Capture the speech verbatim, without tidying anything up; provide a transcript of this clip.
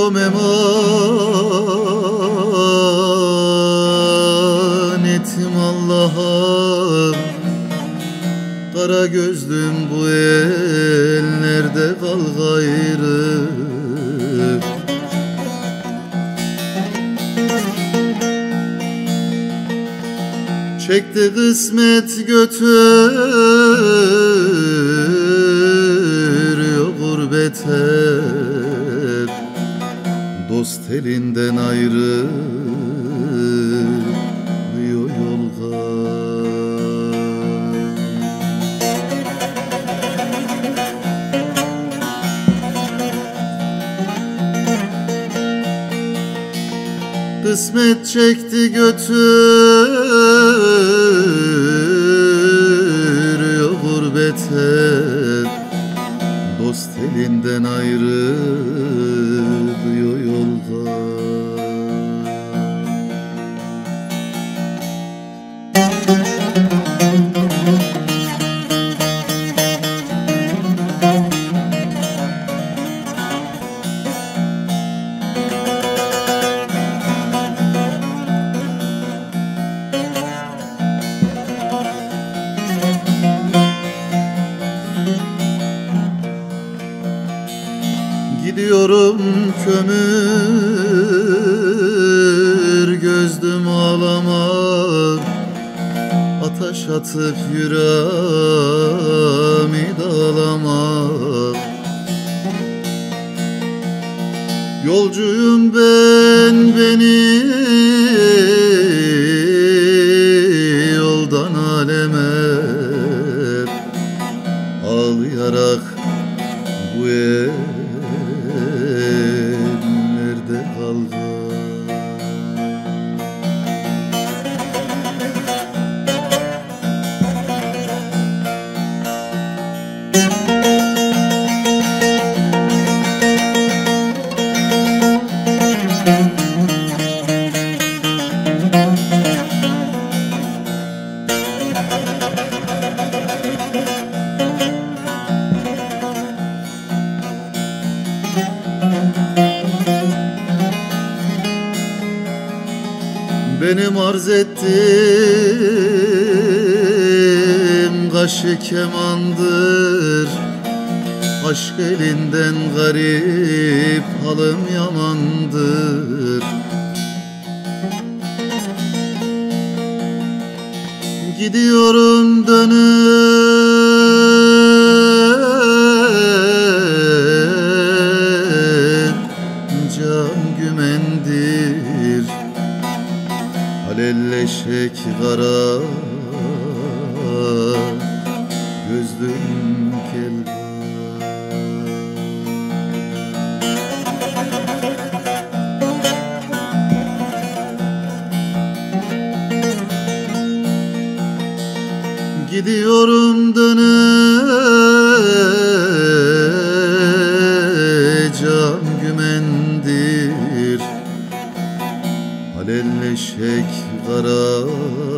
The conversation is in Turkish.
ediyorum emanetim Allah'a. Kara gözlüm bu ellerde kal gayrı. Çekti kısmet götürüyor gurbete, dost elinden ayrılıyor yolga. Kısmet çekti götürüyor gurbete, dost elinden ayrılıyor yolda. Gidiyorum kömür gözlüm ağlama, ateş atıp yüreğimi dağlama. Yolcuyum ben, beni yoldan aleme, ağlayarak bu el nerede kaldı? Benim arz ettim kaşı kemandır, aşk elinden garip halım yamandır. Gidiyorum döner can gümendir, alelleşek kara gözlüm kelba. Gidiyorum döner can gümendir, alelleşek kara